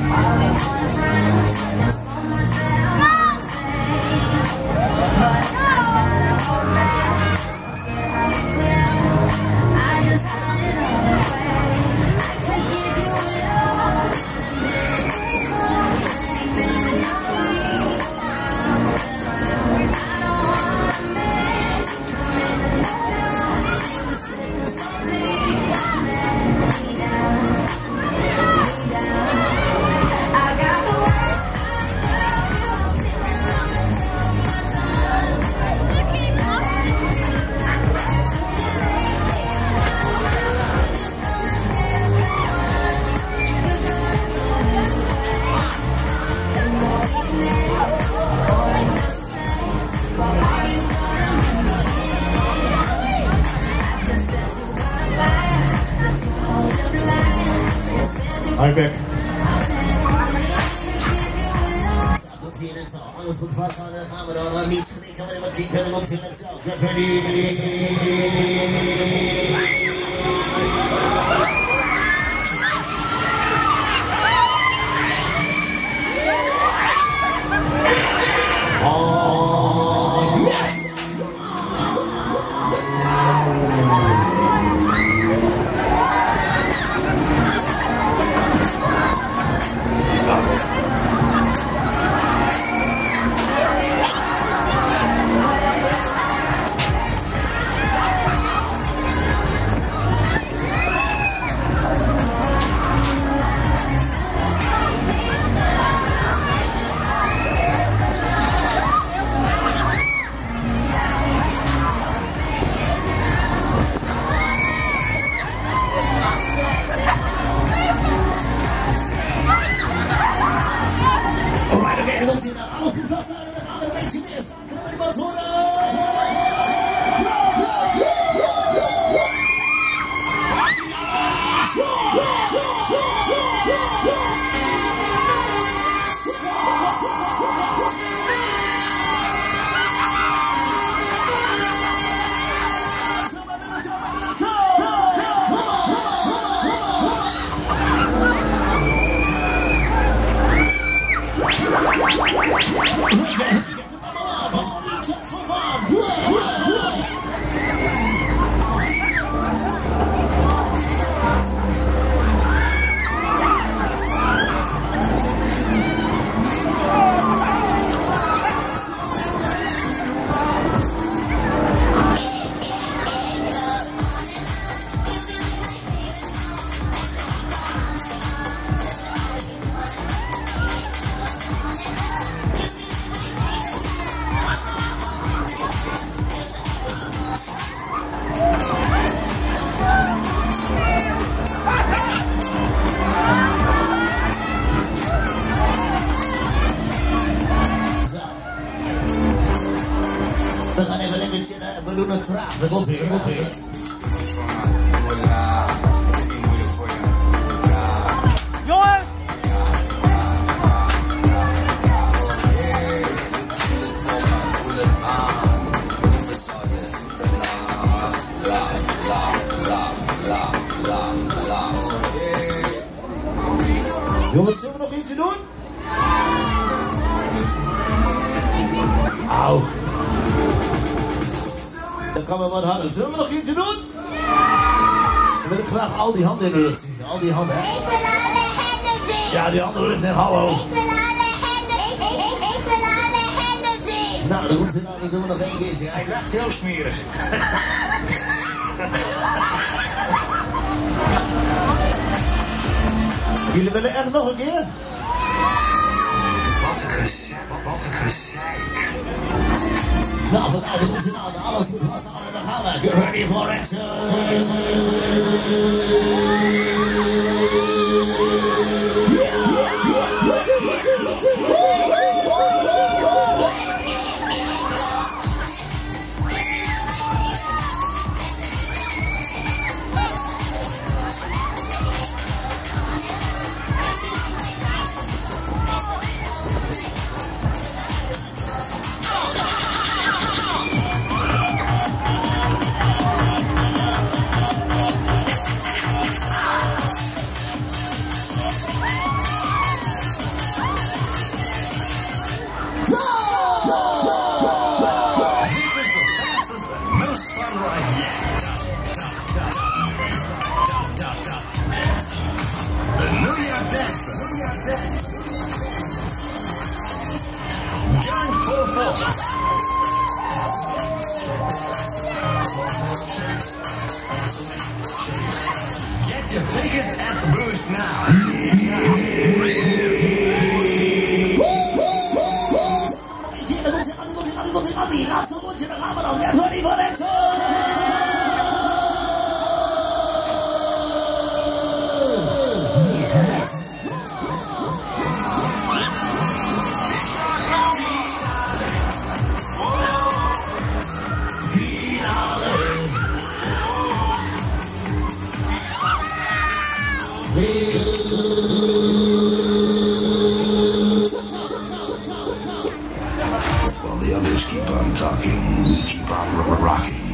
I'm back. Alles goed vasthouden, dan gaan we dan niet schrikken, maar wat die kunnen we ons in het zelf. Get ready. Alles goed vasthouden, dan gaan we een beetje meer staan. Kunnen we die wat horen? We gaan even lekker chillen, we doen het traag, dat komt weer, Jongens! Jongens, zullen we nog iets doen? Auw. Dan kan we wat harder. Zullen we nog iets doen? We willen graag al die handen in de lucht zien. Al die handen, hè? Ik wil alle handen zien. Ja, die handen in de lucht, hallo. Ik wil alle handen, ik wil alle handen zien. Nou, dan doen we nog één keertje. Hij krijgt heel smerig. Jullie willen echt nog een keer? Wat een gezeik. Nou, vanuit de komt alles goed vasthouden, dan gaan we. Get ready for action! Get your tickets at the booth now. Get ready for that show. While the others keep on talking, we keep on rocking.